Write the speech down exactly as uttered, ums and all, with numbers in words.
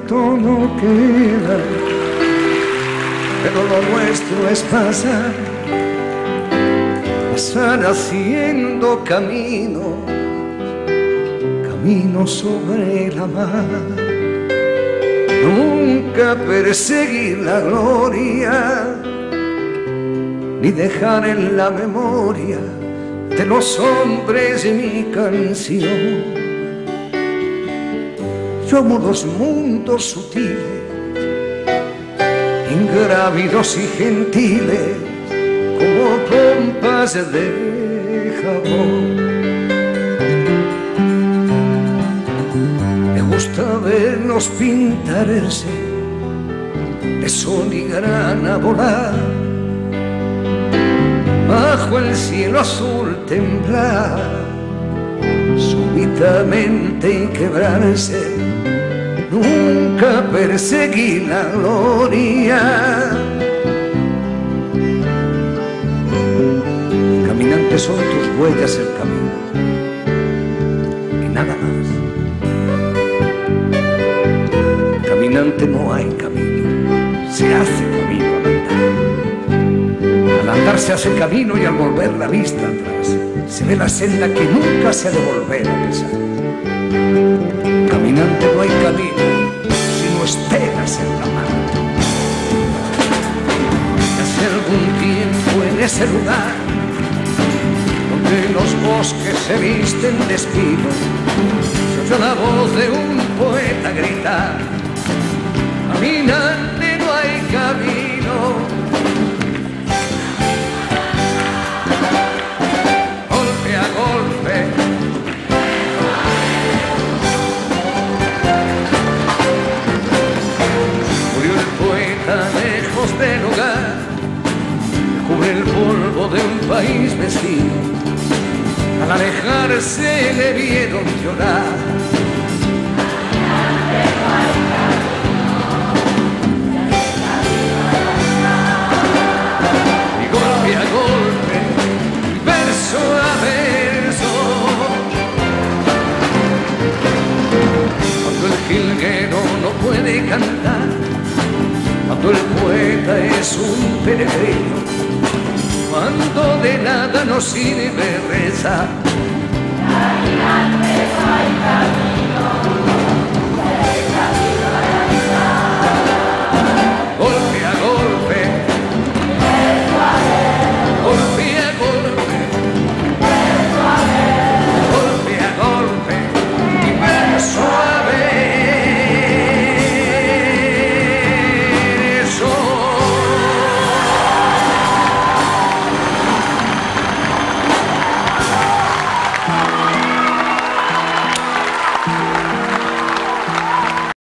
momento no queda, pero lo nuestro es pasar, pasar haciendo camino, camino sobre la mar. Nunca perseguir la gloria, ni dejar en la memoria de los hombres mi canción. Yo amo los mundos sutiles, ingrávidos y gentiles, como pompas de jabón. Me gusta verlos pintarse de sol y grana volar, bajo el cielo azul temblar, súbitamente y quebrarse. Nunca perseguí la gloria. Caminante, son tus huellas el camino y nada más. Caminante, no hay camino, se hace camino al andar. Al andar se hace camino y al volver la vista atrás se ve la senda que nunca se ha de volver a pisar. Caminante, no hay camino si no esperas en la mar. Hace algún tiempo en ese lugar donde los bosques se visten de espinos, se oyó la voz de un poeta gritar: caminante, no hay camino. Golpe a golpe, murió el poeta lejos del hogar, cubre el polvo de un país vecino. Al alejarse le vieron llorar. No puede cantar, cuando el poeta es un peregrino, cuando de nada nos sirve rezar. Caminante, no hay camino.